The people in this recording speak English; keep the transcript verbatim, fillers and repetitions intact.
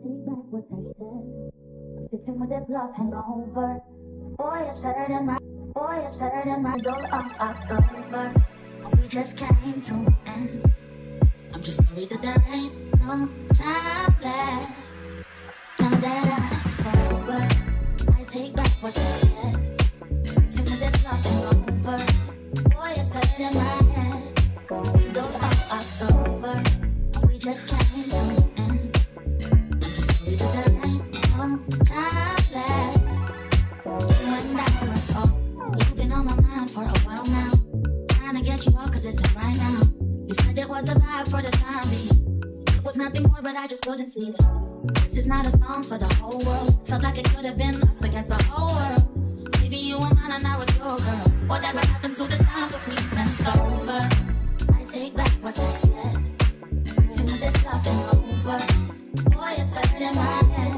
take back what I said. I'm sitting with this love hangover. Boy, it's better than my, boy, it's better than my middle of October. We just came to an end. I'm just worried that there ain't no time left. Now that I'm sober, I take back what I said. Sitting with this love hangover. Boy, it's better than my head. Middle of October. We just came to an end. I'm just worried that there ain't no time left. You and I were oh, you've been on my mind for a while now. Trying to get you off cause it's right now. You said it was a vibe for the time being. It was nothing more but I just couldn't see it. This is not a song for the whole world. Felt like it could have been us against the whole world. Maybe you were mine and I was your girl. Whatever happened to the time that we spent sober. I take back what I said. Sitting with this love and over. Boy, it's better than my head.